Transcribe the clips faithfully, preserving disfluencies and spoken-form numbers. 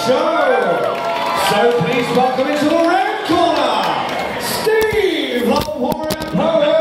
show. So please welcome into the red corner, Steve, the Warrior Poet.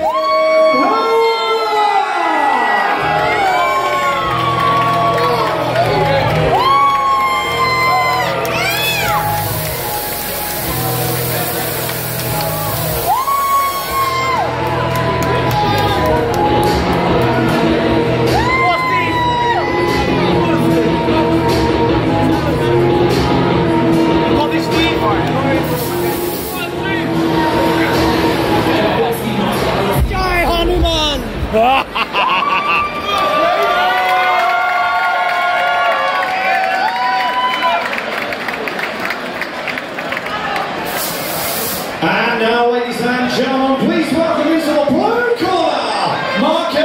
And now, ladies and gentlemen, please welcome into the blue corner, Marcus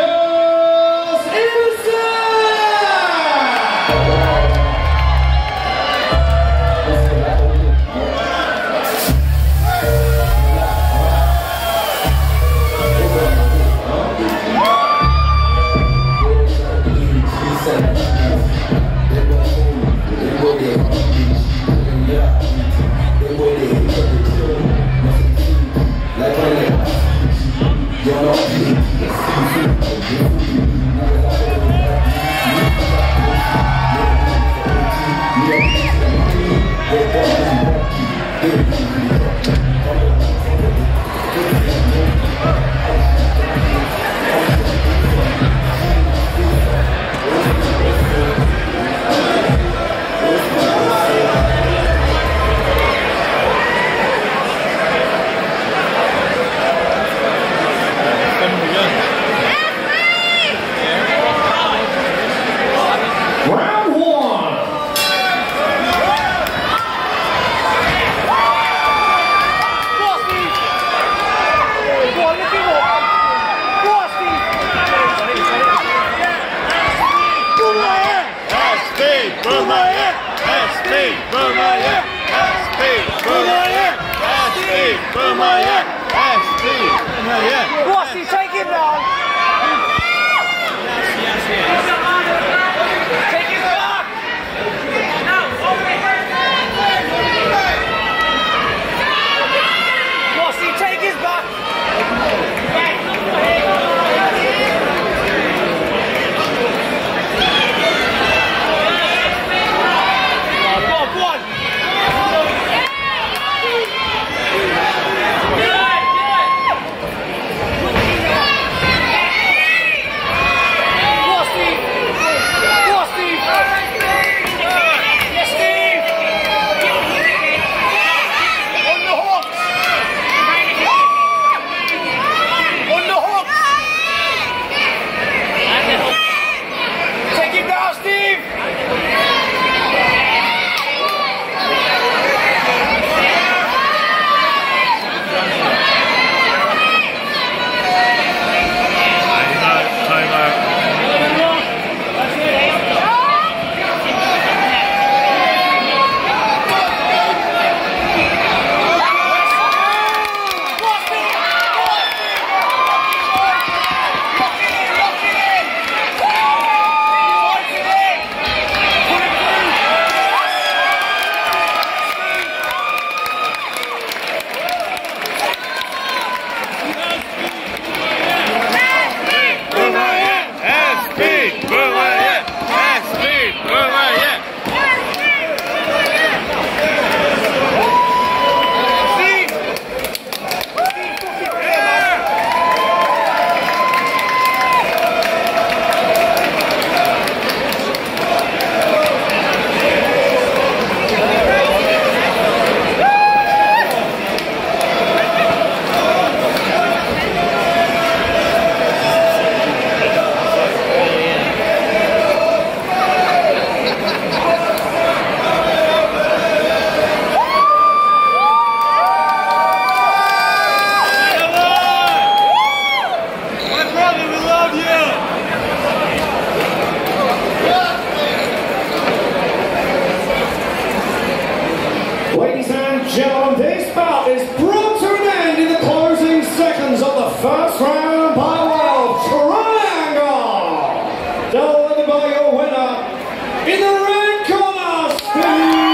What's he taking now? Take it back! What's he take his back? Gentlemen, this bout is brought to an end in the closing seconds of the first round by way of triangle. Delivered by your winner in the red corner, Steve.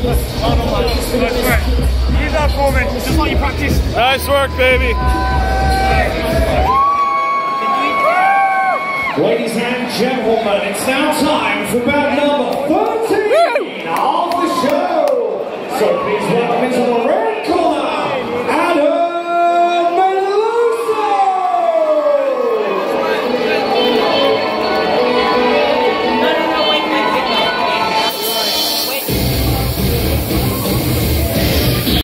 Use that for me, just like you practice. Nice work, baby. Ladies and gentlemen, it's now time for bout number thirteen of the show. So please